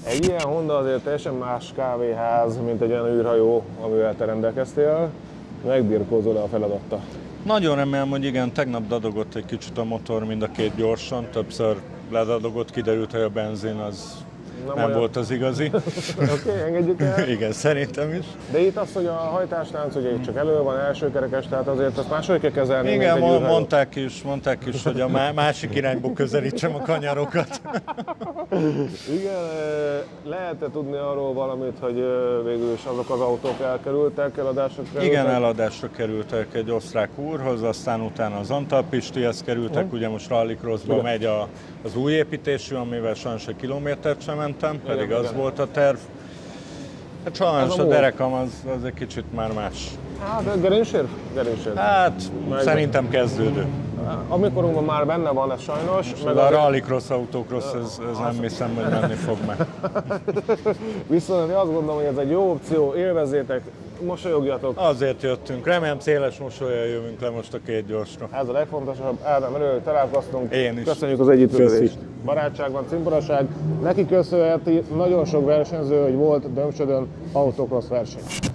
Egy ilyen Honda azért teljesen más kávéház, mint egy olyan űrhajó, amivel te rendelkeztél. Megbirkózol-e a feladattal? Nagyon remélem, hogy igen, tegnap dadogott egy kicsit a motor mind a két gyorsan, többször ledadogott, kiderült, hogy a benzin az nem volt az igazi. Oké, engedjük el. Igen, szerintem is. De itt az, hogy a hajtáslánc ugye itt csak elő van, elsőkerekes, tehát azért azt máshogy kell kezelni, Igen, mint egy űrhajó. mondták is, hogy a másik irányba közelítsem a kanyarokat. Igen, lehet-e tudni arról valamit, hogy végül is azok az autók elkerültek, eladásra kerültek? Igen, eladásra kerültek egy osztrák úrhoz, aztán utána az Antal Pistihez kerültek, ugye most rallycrossba megy az új építésű, amivel sajnos egy kilométert sem mentem, pedig igen, az igen. volt a terv. Hát sajnos a derekam az egy kicsit már más. Hát gerincsérv? Gerincsérv. Hát szerintem kezdődő. Amikorunkban már benne van ez sajnos. Meg a rallycross, autocross, ez nem hiszem, hogy menni fog meg. Viszont én azt gondolom, hogy ez egy jó opció, élvezzétek, mosolyogjatok. Azért jöttünk, remélem széles mosollyal jövünk le most a két gyorsra. Ez a legfontosabb, Ádám, örülök, hogy találkoztunk. Én is. Köszönjük az együttműködést. Barátság van, cimboraság. Neki köszönheti nagyon sok versenyző, hogy volt Dömsödön autocross verseny.